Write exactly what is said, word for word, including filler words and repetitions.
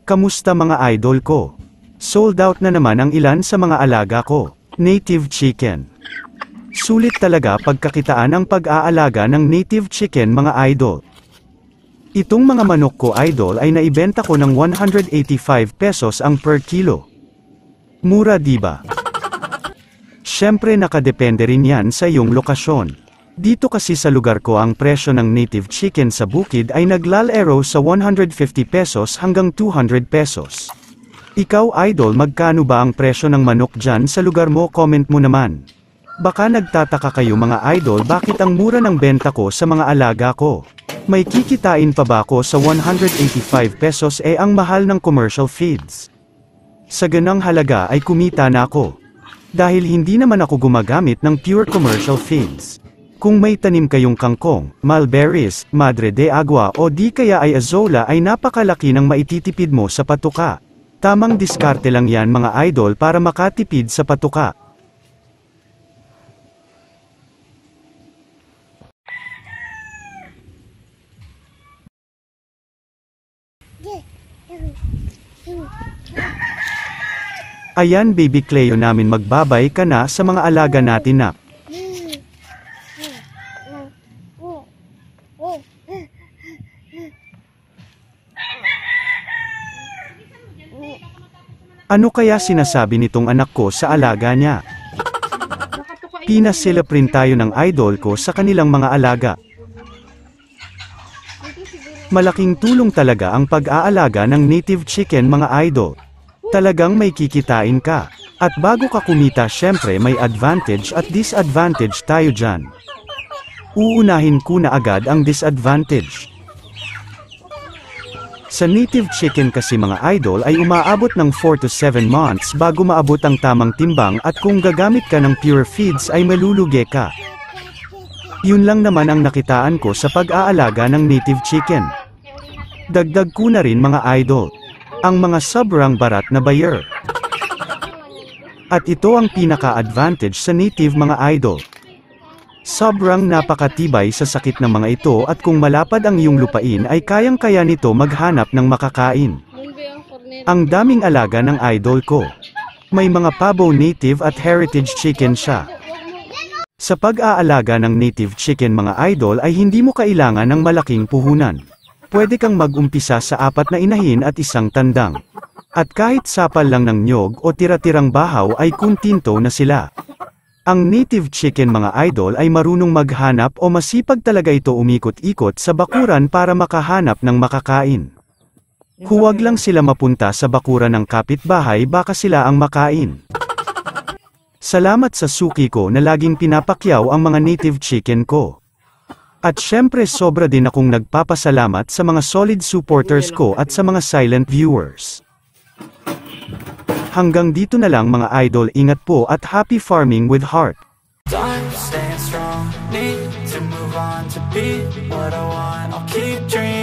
Kamusta mga idol ko? Sold out na naman ang ilan sa mga alaga ko. Native chicken. Sulit talaga pagkakitaan ang pag-aalaga ng native chicken mga idol. Itong mga manok ko idol ay naibenta ko ng one hundred eighty-five pesos ang per kilo. Mura diba? Syempre nakadepende rin yan sa iyong lokasyon. Dito kasi sa lugar ko ang presyo ng native chicken sa bukid ay naglalaro sa one hundred fifty pesos hanggang two hundred pesos. Ikaw idol, magkano ba ang presyo ng manok dyan sa lugar mo? Comment mo naman. Baka nagtataka kayo mga idol bakit ang mura ng benta ko sa mga alaga ko. May kikitain pa ba ako sa one hundred eighty-five pesos eh ang mahal ng commercial feeds. Sa ganang halaga ay kumita na ako. Dahil hindi naman ako gumagamit ng pure commercial feeds. Kung may tanim kayong kangkong, mulberries, madre de agua o di kaya ay azola ay napakalaki ng maititipid mo sa patuka. Tamang diskarte lang yan mga idol para makatipid sa patuka. Ayan baby Cleo namin, magbabay ka na sa mga alaga natin na. Ano kaya sinasabi nitong anak ko sa alaga niya? Pinasilap rin tayo ng idol ko sa kanilang mga alaga. Malaking tulong talaga ang pag-aalaga ng native chicken mga idol. Talagang may kikitain ka. At bago ka kumita syempre may advantage at disadvantage tayo dyan. Uunahin ko na agad ang disadvantage. Sa native chicken kasi mga idol ay umaabot ng four to seven months bago maabot ang tamang timbang at kung gagamit ka ng pure feeds ay malulugi ka. Yun lang naman ang nakitaan ko sa pag-aalaga ng native chicken. Dagdag ko na rin mga idol, ang mga sobrang barat na buyer. At ito ang pinaka-advantage sa native mga idol. Sobrang napakatibay sa sakit ng mga ito at kung malapad ang iyong lupain ay kayang-kaya nito maghanap ng makakain. Ang daming alaga ng idol ko. May mga pabo native at heritage chicken siya. Sa pag-aalaga ng native chicken mga idol ay hindi mo kailangan ng malaking puhunan. Pwede kang mag-umpisa sa apat na inahin at isang tandang. At kahit sapal lang ng nyog o tira-tirang bahaw ay kuntinto na sila. Ang native chicken mga idol ay marunong maghanap o masipag talaga ito umikot-ikot sa bakuran para makahanap ng makakain. Huwag lang sila mapunta sa bakuran ng kapitbahay, baka sila ang makain. Salamat sa suki ko na laging pinapakyaw ang mga native chicken ko. At syempre sobra din akong nagpapasalamat sa mga solid supporters ko at sa mga silent viewers. Hanggang dito na lang mga idol, ingat po at happy farming with heart. Staying strong, need to move on to be what I want. I'll keep dreaming.